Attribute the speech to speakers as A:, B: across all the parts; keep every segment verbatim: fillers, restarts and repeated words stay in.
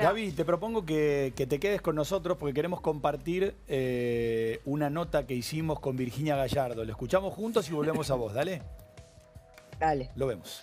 A: Gaby, te propongo que, que te quedes con nosotros porque queremos compartir eh, una nota que hicimos con Virginia Gallardo. Lo escuchamos juntos y volvemos a vos, dale.
B: Dale.
A: Lo vemos.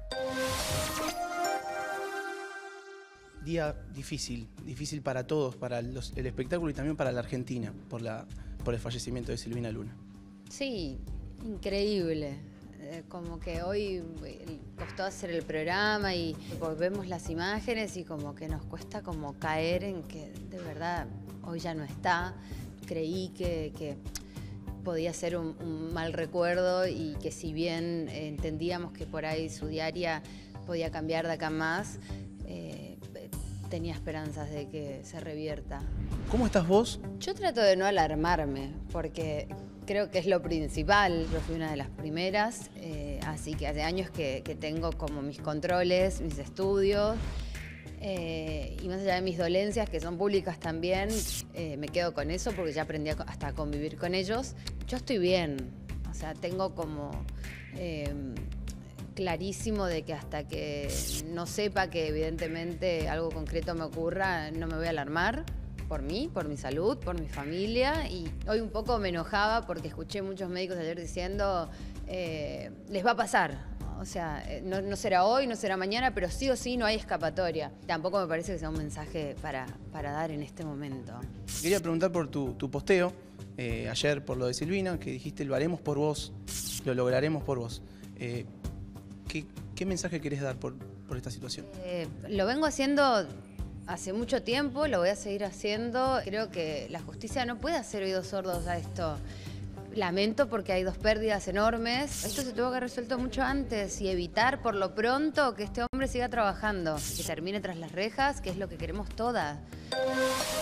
C: Día difícil, difícil para todos, para los, el espectáculo y también para la Argentina, por, la, por el fallecimiento de Silvina Luna.
D: Sí, increíble. Eh, como que hoy eh, costó hacer el programa y vemos las imágenes y como que nos cuesta como caer en que de verdad hoy ya no está. Creí que, que podía ser un, un mal recuerdo y que si bien eh, entendíamos que por ahí su diaria podía cambiar de acá más, eh, tenía esperanzas de que se revierta.
C: ¿Cómo estás vos?
D: Yo trato de no alarmarme, porque creo que es lo principal. Yo fui una de las primeras, eh, así que hace años que, que tengo como mis controles, mis estudios, eh, y más allá de mis dolencias, que son públicas también, eh, me quedo con eso porque ya aprendí a, hasta a convivir con ellos. Yo estoy bien, o sea, tengo como... Eh, clarísimo de que hasta que no sepa que evidentemente algo concreto me ocurra, no me voy a alarmar por mí, por mi salud, por mi familia. Y hoy un poco me enojaba porque escuché muchos médicos ayer diciendo eh, les va a pasar. O sea, no, no será hoy, no será mañana, pero sí o sí no hay escapatoria. Tampoco me parece que sea un mensaje para, para dar en este momento.
C: Quería preguntar por tu, tu posteo eh, ayer por lo de Silvina, que dijiste lo haremos por vos, lo lograremos por vos. Eh, ¿Qué, ¿Qué mensaje querés dar por, por esta situación?
D: Eh, lo vengo haciendo hace mucho tiempo, lo voy a seguir haciendo. Creo que la justicia no puede hacer oídos sordos a esto. Lamento porque hay dos pérdidas enormes. Esto se tuvo que haber resuelto mucho antes y evitar por lo pronto que este hombre siga trabajando, que termine tras las rejas, que es lo que queremos todas.